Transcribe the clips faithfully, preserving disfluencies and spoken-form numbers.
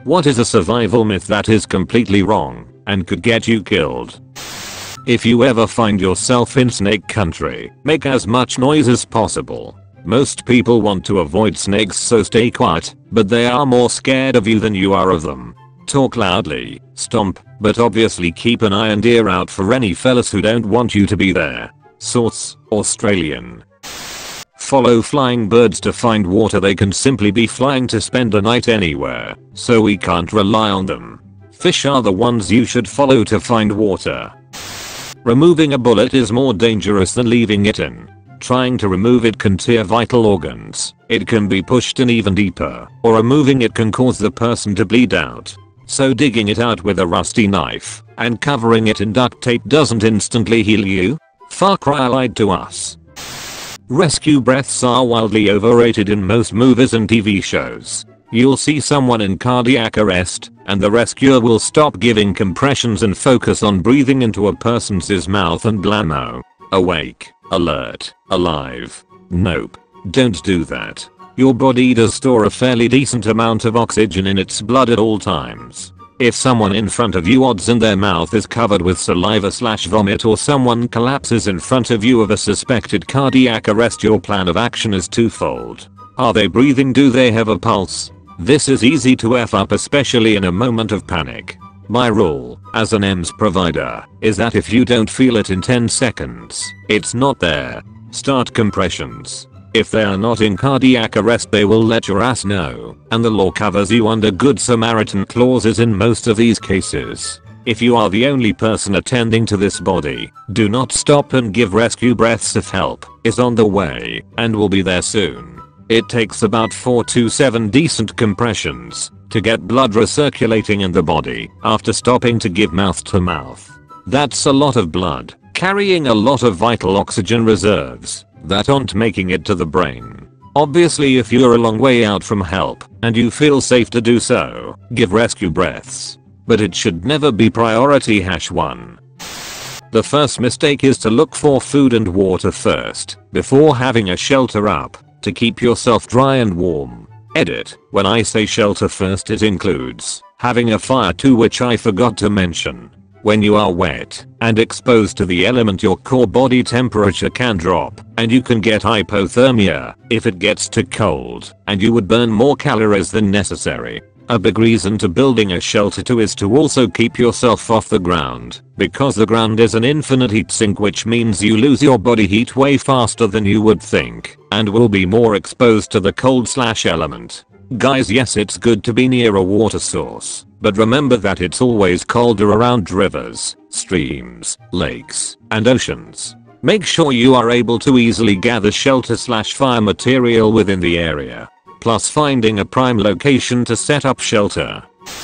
What is a survival myth that is completely wrong and could get you killed? If you ever find yourself in snake country, make as much noise as possible. Most people want to avoid snakes, so stay quiet, but they are more scared of you than you are of them. Talk loudly, stomp, but obviously keep an eye and ear out for any fellas who don't want you to be there. Source: Australian. Follow flying birds to find water. They can simply be flying to spend a night anywhere, so we can't rely on them. Fish are the ones you should follow to find water. Removing a bullet is more dangerous than leaving it in. Trying to remove it can tear vital organs, it can be pushed in even deeper, or removing it can cause the person to bleed out. So digging it out with a rusty knife and covering it in duct tape doesn't instantly heal you? Far Cry lied to us. Rescue breaths are wildly overrated in most movies and T V shows. You'll see someone in cardiac arrest, and the rescuer will stop giving compressions and focus on breathing into a person's mouth and blammo. Awake, alert, alive. Nope. Don't do that. Your body does store a fairly decent amount of oxygen in its blood at all times. If someone in front of you odds and their mouth is covered with saliva slash vomit, or someone collapses in front of you of a suspected cardiac arrest, your plan of action is twofold. Are they breathing? Do they have a pulse? This is easy to F up, especially in a moment of panic. My rule, as an E M S provider, is that if you don't feel it in ten seconds, it's not there. Start compressions. If they are not in cardiac arrest, they will let your ass know, and the law covers you under Good Samaritan clauses in most of these cases. If you are the only person attending to this body, do not stop and give rescue breaths if help is on the way and will be there soon. It takes about four to seven decent compressions to get blood recirculating in the body after stopping to give mouth to mouth. That's a lot of blood, carrying a lot of vital oxygen reserves that aren't making it to the brain. Obviously, if you're a long way out from help and you feel safe to do so, give rescue breaths. But it should never be priority hash one. The first mistake is to look for food and water first, before having a shelter up, to keep yourself dry and warm. Edit: when I say shelter first, it includes having a fire too, which I forgot to mention. When you are wet and exposed to the element, your core body temperature can drop and you can get hypothermia if it gets too cold, and you would burn more calories than necessary. A big reason to building a shelter too is to also keep yourself off the ground, because the ground is an infinite heat sink, which means you lose your body heat way faster than you would think and will be more exposed to the cold slash element. Guys, yes, it's good to be near a water source, but remember that it's always colder around rivers, streams, lakes, and oceans. Make sure you are able to easily gather shelter slash fire material within the area, plus finding a prime location to set up shelter.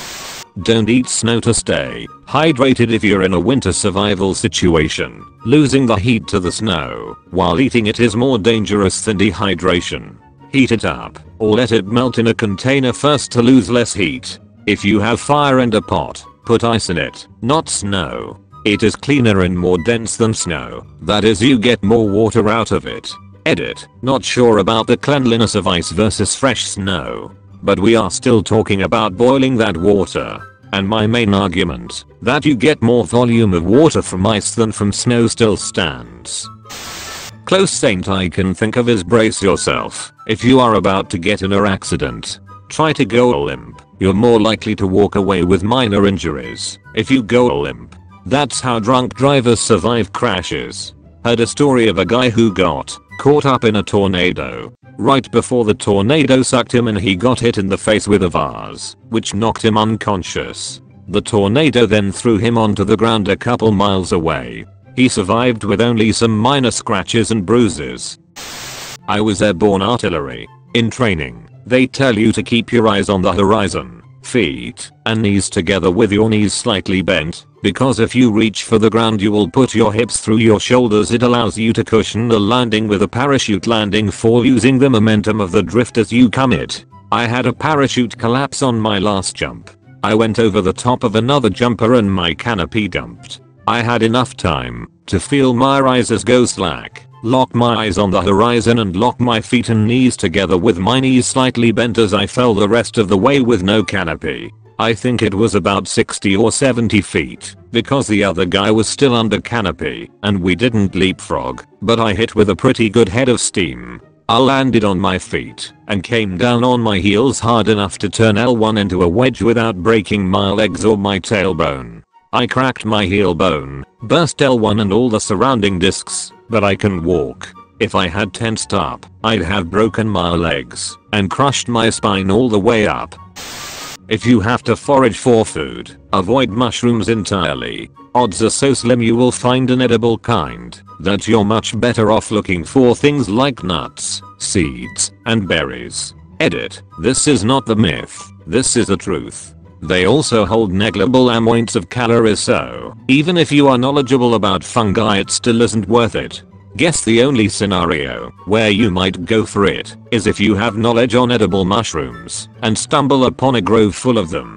Don't eat snow to stay hydrated if you're in a winter survival situation. Losing the heat to the snow while eating it is more dangerous than dehydration. Heat it up, or let it melt in a container first to lose less heat. If you have fire and a pot, put ice in it, not snow. It is cleaner and more dense than snow, that is, you get more water out of it. Edit: not sure about the cleanliness of ice versus fresh snow, but we are still talking about boiling that water. And my main argument, that you get more volume of water from ice than from snow, still stands. Close saint I can think of is brace yourself. If you are about to get in an accident, try to go limp. You're more likely to walk away with minor injuries if you go limp. That's how drunk drivers survive crashes. Heard a story of a guy who got caught up in a tornado. Right before the tornado sucked him and he got hit in the face with a vase, which knocked him unconscious. The tornado then threw him onto the ground a couple miles away. He survived with only some minor scratches and bruises. I was airborne artillery. In training, they tell you to keep your eyes on the horizon, feet and knees together with your knees slightly bent, because if you reach for the ground you will put your hips through your shoulders. It allows you to cushion the landing with a parachute landing fall using the momentum of the drift as you come it. I had a parachute collapse on my last jump. I went over the top of another jumper and my canopy dumped. I had enough time to feel my risers go slack, lock my eyes on the horizon and lock my feet and knees together with my knees slightly bent as I fell the rest of the way with no canopy. I think it was about sixty or seventy feet, because the other guy was still under canopy, and we didn't leapfrog, but I hit with a pretty good head of steam. I landed on my feet and came down on my heels hard enough to turn L one into a wedge without breaking my legs or my tailbone. I cracked my heel bone, burst L one and all the surrounding discs, but I can walk. If I had tensed up, I'd have broken my legs and crushed my spine all the way up. If you have to forage for food, avoid mushrooms entirely. Odds are so slim you will find an edible kind that you're much better off looking for things like nuts, seeds, and berries. Edit. This is not the myth. This is the truth. They also hold negligible amounts of calories, so even if you are knowledgeable about fungi it still isn't worth it. Guess the only scenario where you might go for it is if you have knowledge on edible mushrooms and stumble upon a grove full of them.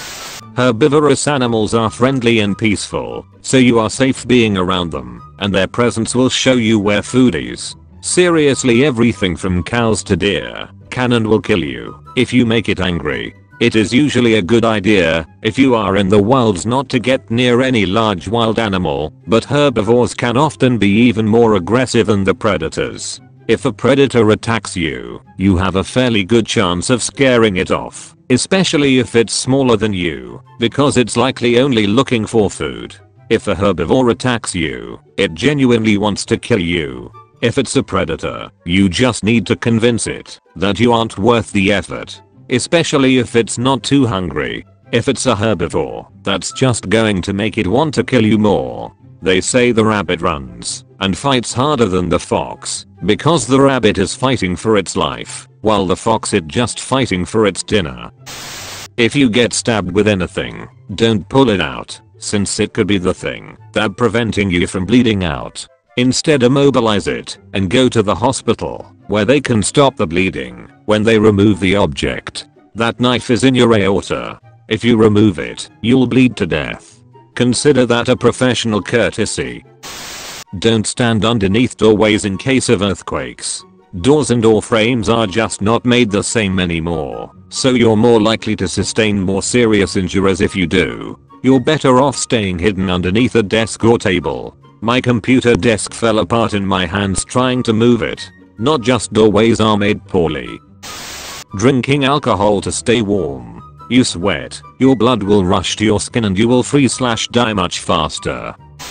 Herbivorous animals are friendly and peaceful, so you are safe being around them, and their presence will show you where food is. Seriously, everything from cows to deer can and will kill you if you make it angry. It is usually a good idea, if you are in the wilds, not to get near any large wild animal, but herbivores can often be even more aggressive than the predators. If a predator attacks you, you have a fairly good chance of scaring it off, especially if it's smaller than you, because it's likely only looking for food. If a herbivore attacks you, it genuinely wants to kill you. If it's a predator, you just need to convince it that you aren't worth the effort. Especially if it's not too hungry. If it's a herbivore, that's just going to make it want to kill you more. They say the rabbit runs and fights harder than the fox because the rabbit is fighting for its life, while the fox is just fighting for its dinner. If you get stabbed with anything, don't pull it out, since it could be the thing that's preventing you from bleeding out. Instead, immobilize it and go to the hospital, where they can stop the bleeding when they remove the object. That knife is in your aorta. If you remove it, you'll bleed to death. Consider that a professional courtesy. Don't stand underneath doorways in case of earthquakes. Doors and door frames are just not made the same anymore, so you're more likely to sustain more serious injuries if you do. You're better off staying hidden underneath a desk or table. My computer desk fell apart in my hands trying to move it. Not just doorways are made poorly. Drinking alcohol to stay warm. You sweat, your blood will rush to your skin and you will freeze slash die much faster.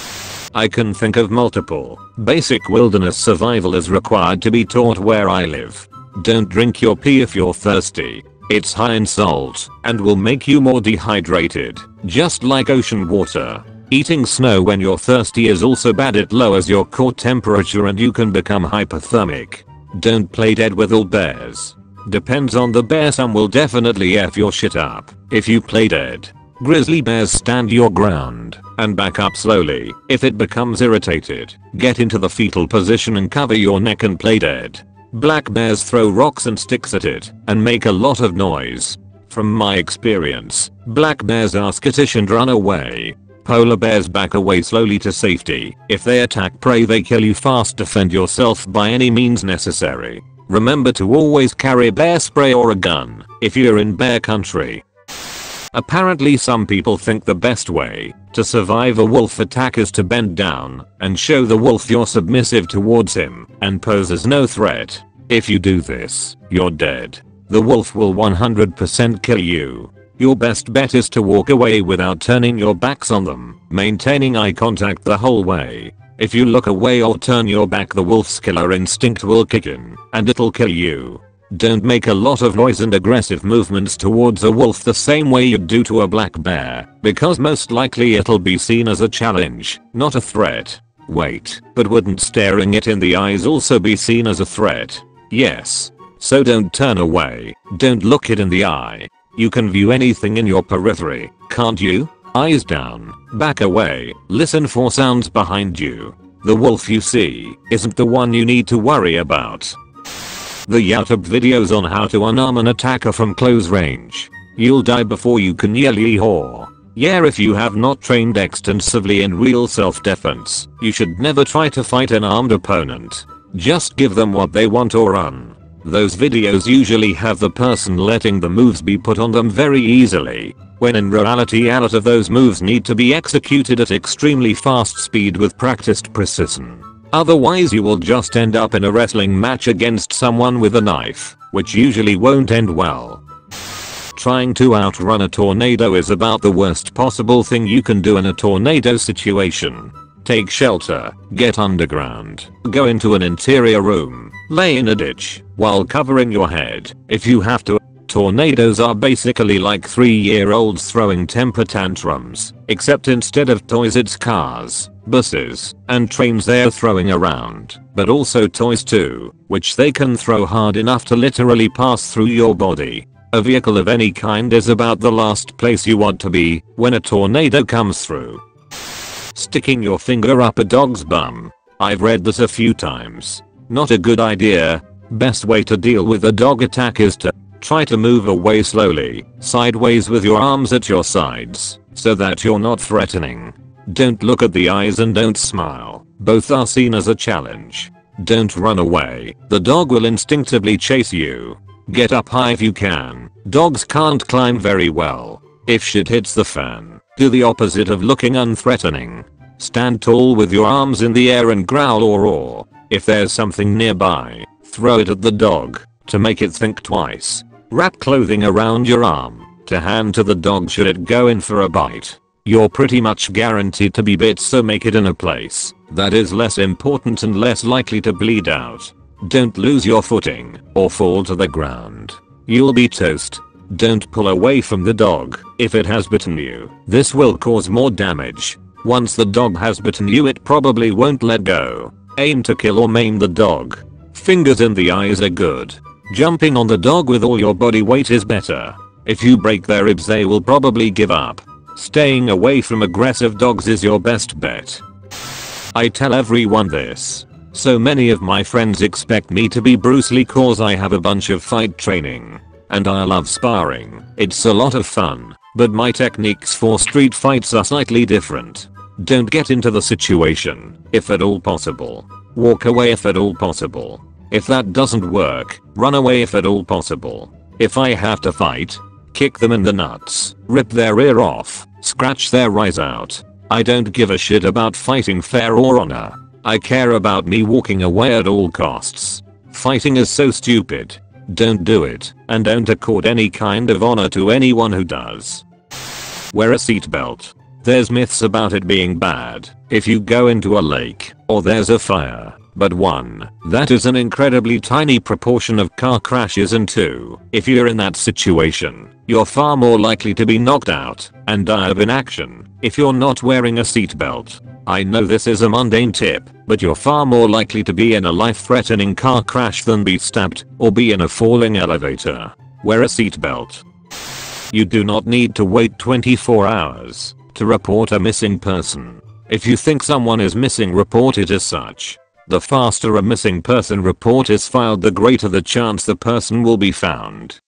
I can think of multiple basic wilderness survival is required to be taught where I live. Don't drink your pee if you're thirsty. It's high in salt and will make you more dehydrated, just like ocean water. Eating snow when you're thirsty is also bad. It lowers your core temperature and you can become hypothermic. Don't play dead with all bears. Depends on the bear, some will definitely F your shit up if you play dead. Grizzly bears stand your ground and back up slowly. If it becomes irritated, get into the fetal position and cover your neck and play dead. Black bears throw rocks and sticks at it and make a lot of noise. From my experience, black bears are skittish and run away. Polar bears back away slowly to safety. If they attack prey, they kill you fast. Defend yourself by any means necessary. Remember to always carry bear spray or a gun if you're in bear country. Apparently some people think the best way to survive a wolf attack is to bend down and show the wolf you're submissive towards him and poses no threat. If you do this, you're dead. The wolf will one hundred percent kill you. Your best bet is to walk away without turning your backs on them, maintaining eye contact the whole way. If you look away or turn your back, the wolf's killer instinct will kick in and it'll kill you. Don't make a lot of noise and aggressive movements towards a wolf the same way you'd do to a black bear, because most likely it'll be seen as a challenge, not a threat. Wait, but wouldn't staring it in the eyes also be seen as a threat? Yes. So don't turn away, don't look it in the eye. You can view anything in your periphery, can't you? Eyes down, back away, listen for sounds behind you. The wolf you see isn't the one you need to worry about. The YouTube videos on how to unarm an attacker from close range. You'll die before you can yell yee-haw. Yeah, if you have not trained extensively in real self-defense, you should never try to fight an armed opponent. Just give them what they want or run. Those videos usually have the person letting the moves be put on them very easily. when in reality a lot of those moves need to be executed at extremely fast speed with practiced precision. Otherwise you will just end up in a wrestling match against someone with a knife, which usually won't end well. Trying to outrun a tornado is about the worst possible thing you can do in a tornado situation. Take shelter, get underground, go into an interior room, lay in a ditch, while covering your head, if you have to. Tornadoes are basically like three year olds throwing temper tantrums, except instead of toys it's cars, buses, and trains they're throwing around, but also toys too, which they can throw hard enough to literally pass through your body. A vehicle of any kind is about the last place you want to be when a tornado comes through. Sticking your finger up a dog's bum. I've read this a few times. Not a good idea. Best way to deal with a dog attack is to try to move away slowly, sideways with your arms at your sides, so that you're not threatening. Don't look at the eyes and don't smile. Both are seen as a challenge. Don't run away. The dog will instinctively chase you. Get up high if you can. Dogs can't climb very well. If shit hits the fan, do the opposite of looking unthreatening. Stand tall with your arms in the air and growl or roar. If there's something nearby, throw it at the dog to make it think twice. Wrap clothing around your arm to hand to the dog should it go in for a bite. You're pretty much guaranteed to be bit, so make it in a place that is less important and less likely to bleed out. Don't lose your footing or fall to the ground. You'll be toast. Don't pull away from the dog if it has bitten you. This will cause more damage. Once the dog has bitten you it probably won't let go. Aim to kill or maim the dog. Fingers in the eyes are good. Jumping on the dog with all your body weight is better. If you break their ribs they will probably give up. Staying away from aggressive dogs is your best bet. I tell everyone this. So many of my friends expect me to be Bruce Lee cause I have a bunch of fight training. And I love sparring. It's a lot of fun. But my techniques for street fights are slightly different. Don't get into the situation, if at all possible. Walk away if at all possible. If that doesn't work, run away if at all possible. If I have to fight, kick them in the nuts, rip their ear off, scratch their eyes out. I don't give a shit about fighting fair or honor. I care about me walking away at all costs. Fighting is so stupid. Don't do it, and don't accord any kind of honor to anyone who does. Wear a seatbelt. There's myths about it being bad if you go into a lake or there's a fire, but one, that is an incredibly tiny proportion of car crashes, and two, if you're in that situation, you're far more likely to be knocked out and die of inaction if you're not wearing a seatbelt. I know this is a mundane tip, but you're far more likely to be in a life-threatening car crash than be stabbed or be in a falling elevator. Wear a seatbelt. You do not need to wait twenty-four hours to report a missing person. If you think someone is missing, report it as such. The faster a missing person report is filed, the greater the chance the person will be found.